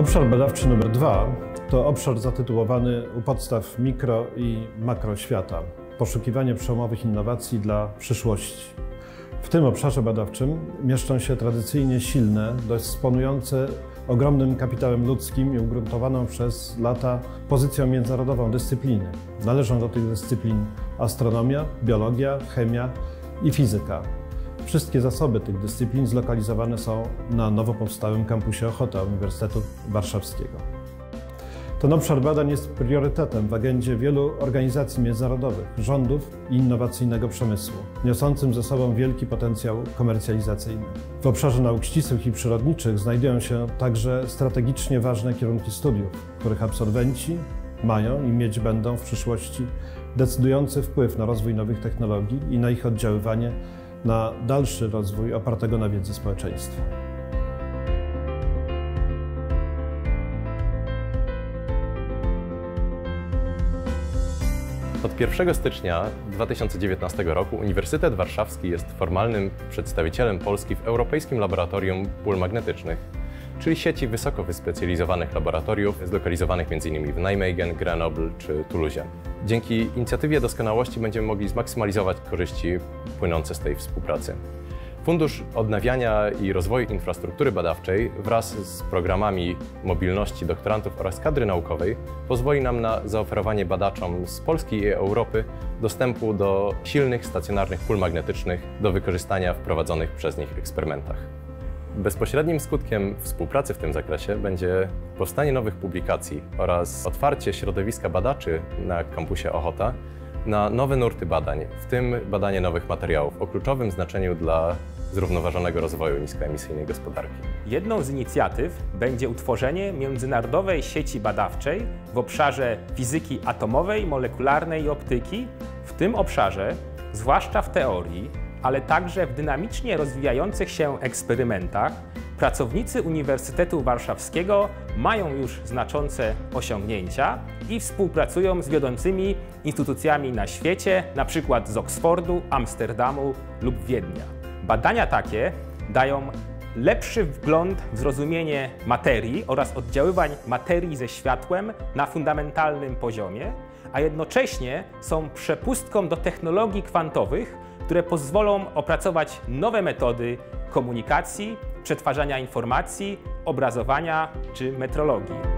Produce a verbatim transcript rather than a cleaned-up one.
Obszar badawczy numer dwa to obszar zatytułowany U podstaw mikro i makroświata. Poszukiwanie przełomowych innowacji dla przyszłości. W tym obszarze badawczym mieszczą się tradycyjnie silne, dysponujące ogromnym kapitałem ludzkim i ugruntowaną przez lata pozycją międzynarodową dyscypliny. Należą do tych dyscyplin astronomia, biologia, chemia i fizyka. Wszystkie zasoby tych dyscyplin zlokalizowane są na nowo powstałym kampusie Ochota Uniwersytetu Warszawskiego. Ten obszar badań jest priorytetem w agendzie wielu organizacji międzynarodowych, rządów i innowacyjnego przemysłu, niosącym ze sobą wielki potencjał komercjalizacyjny. W obszarze nauk ścisłych i przyrodniczych znajdują się także strategicznie ważne kierunki studiów, których absolwenci mają i mieć będą w przyszłości decydujący wpływ na rozwój nowych technologii i na ich oddziaływanie na dalszy rozwój opartego na wiedzy społeczeństwa. Od pierwszego stycznia dwa tysiące dziewiętnastego roku Uniwersytet Warszawski jest formalnym przedstawicielem Polski w Europejskim Laboratorium Pól Magnetycznych, czyli sieci wysoko wyspecjalizowanych laboratoriów zlokalizowanych między innymi w Nijmegen, Grenoble czy Toulouse. Dzięki inicjatywie doskonałości będziemy mogli zmaksymalizować korzyści płynące z tej współpracy. Fundusz Odnawiania i Rozwoju Infrastruktury Badawczej wraz z programami mobilności doktorantów oraz kadry naukowej pozwoli nam na zaoferowanie badaczom z Polski i Europy dostępu do silnych, stacjonarnych pól magnetycznych do wykorzystania w prowadzonych przez nich eksperymentach. Bezpośrednim skutkiem współpracy w tym zakresie będzie powstanie nowych publikacji oraz otwarcie środowiska badaczy na kampusie Ochota na nowe nurty badań, w tym badanie nowych materiałów o kluczowym znaczeniu dla zrównoważonego rozwoju niskoemisyjnej gospodarki. Jedną z inicjatyw będzie utworzenie międzynarodowej sieci badawczej w obszarze fizyki atomowej, molekularnej i optyki. W tym obszarze, zwłaszcza w teorii, ale także w dynamicznie rozwijających się eksperymentach, pracownicy Uniwersytetu Warszawskiego mają już znaczące osiągnięcia i współpracują z wiodącymi instytucjami na świecie, np. z Oksfordu, Amsterdamu lub Wiednia. Badania takie dają lepszy wgląd w zrozumienie materii oraz oddziaływań materii ze światłem na fundamentalnym poziomie, a jednocześnie są przepustką do technologii kwantowych, które pozwolą opracować nowe metody komunikacji, przetwarzania informacji, obrazowania czy metrologii.